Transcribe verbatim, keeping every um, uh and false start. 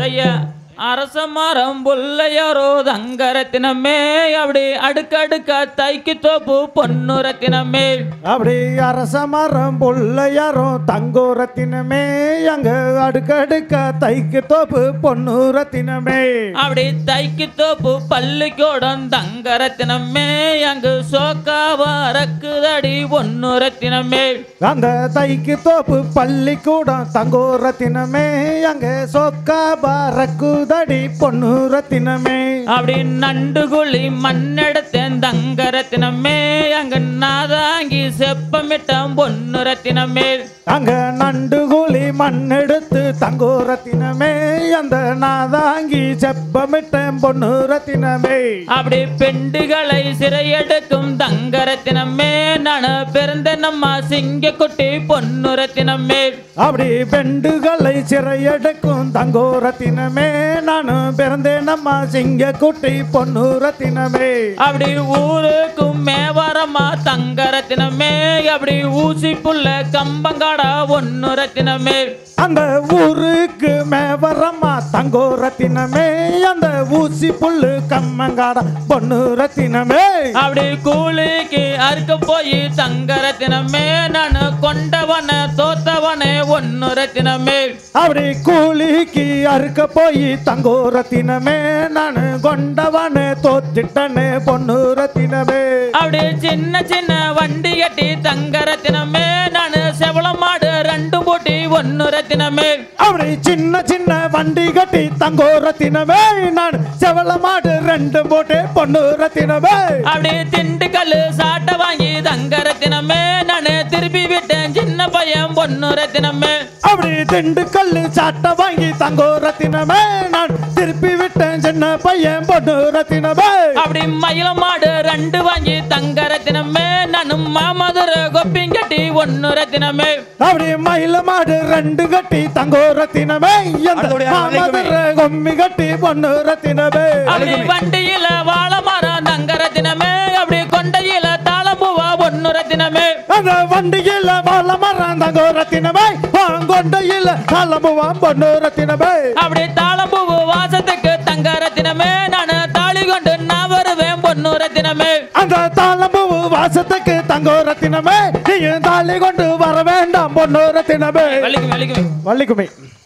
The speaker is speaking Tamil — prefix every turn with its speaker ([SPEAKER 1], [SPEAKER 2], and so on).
[SPEAKER 1] ஐயா அரச மரம் புள்ளையாரோ தங்கரத்தினமே அப்படி அடுக்கடுக்க தைக்கு தோப்பு பொன்னு ரத்தினமே
[SPEAKER 2] அப்படி அரச மரம் புள்ளையாரோ தங்கோ ரத்தினமே அங்க அடுக்கடுக்க தைக்கு தோப்பு பொன்னு ரத்தினமே
[SPEAKER 1] அப்படி தைக்கு தோப்பு பள்ளிக்கூடம் தங்க ரத்தினமே அங்கு சோக்காவா ரக்குதடி பொன்னு ரத்தினமே
[SPEAKER 2] அந்த தைக்கு தோப்பு பள்ளிக்கூடம் தங்கோ ரத்தினமே அங்க சோக்காவா ரக்குதடி பொன்னு ரத்தினமே
[SPEAKER 1] அப்படி நண்டு குழி மண்ணெடுத்தேன் தங்க ரத்தினமே அங்க நாதாங்கி செப்பமிட்டம் பொன்னு ரத்தினமே
[SPEAKER 2] அங்க நண்டு குழி மண்ணெடுத்து தங்கோ ரத்தினமே அந்த நாதாங்கி செப்பமிட்டம் பொன்னு ரத்தினமே
[SPEAKER 1] அப்படி பெண்டுகளை சிறையெடுக்கும் தங்க ரத்தினமே நான் பிறந்த நம்ம சிங்க குட்டி பொன்னு ரத்தினமே
[SPEAKER 2] அப்படி பெண்டுகளை சிறையெடுக்கும் தங்கோ ரத்தினமே நானும் பிறந்தேன் நம்ம சிங்க குட்டி பொன்னு ரத்தினமே
[SPEAKER 1] அப்படி ஊருக்கும் மேவரமா தங்க ரத்தினமே அப்படி ஊசி புள்ள கம்பங்காடா ஒன்னு ரத்தினமே
[SPEAKER 2] அந்த ஊருக்கு மேவரமா தங்கோ ரத்தினமே அந்த ஊசி புல்லு கம்மங்காடா பொன்னு ரத்தினமே
[SPEAKER 1] அப்படி கூலிக்கு அறுக்க போய் தங்க ரத்தினமே நான் கொண்டவன தோத்தவனே ஒன்னு ரத்தினமே
[SPEAKER 2] அப்படி கூலிக்கு அறுக்க போய் தங்கோ ரத்தினமே நான் கொண்டவனே தோத்திட்டனே பொன்னு ரத்தினமே
[SPEAKER 1] அப்படி சின்ன சின்ன வண்டி கட்டி தங்க ரத்தினமே நான் செவள மாடு ரெண்டு போட்டி ஒன்னு ரத்தினமே
[SPEAKER 2] அப்படி சின்ன சின்ன வண்டி கட்டி தங்கோ ரத்தினமே நான் செவள மாடு ரெண்டு போட்டு பொன்னு ரத்தினமே
[SPEAKER 1] அப்படி திண்டுக்கல் சாட்டை வாங்கி தங்க ரத்தினமே நான் திருப்பி விட்டேன் சின்ன பையன் பொன்னு ரத்தினமே
[SPEAKER 2] அப்படி திண்டுக்கல் சாட்டை வாங்கி தங்கோ ரத்தினமே நான் திருப்பி விட்டேன் சின்ன பையன் பொன்னு ரத்தினமே
[SPEAKER 1] அப்படி மயில மாடு ரெண்டு வாங்கி தங்க ரத்தினமே நானும் மாமதுர கொப்பிங் கட்டி ஒன்னு ரத்தினமே
[SPEAKER 2] அப்படி மயில மாடு ரெண்டு கட்டி தங்கோ ரத்தினமே மாமதுர கொம்மி கட்டி பொன்னு ரத்தினமே
[SPEAKER 1] அப்படி வண்டியில வாழை மரம் தங்க ரத்தினமே அப்படி கொண்டையில தாளம்பூவா ஒன்னு ரத்தினமே
[SPEAKER 2] அந்த வண்டியில வாழை மரம் தங்கோ ரத்தினமே கொண்டையில தாளம்பூவா பொன்னு ரத்தினமே
[SPEAKER 1] அப்படி தாளம்பூவு வாசத்துக்கு தங்க ரத்தினமே நான் தாலி கொண்டு நான் வருவேன் பொன்னு ரத்தினமே
[SPEAKER 2] அந்த தாளம்பூவு வாசத்துக்கு தங்கோ ரத்தினமே நீ தாலி கொண்டு வர வேண்டாம் பொன்னு ரத்தினமே
[SPEAKER 1] வலிக்கும் வலிக்கும்
[SPEAKER 2] வள்ளிக்குமே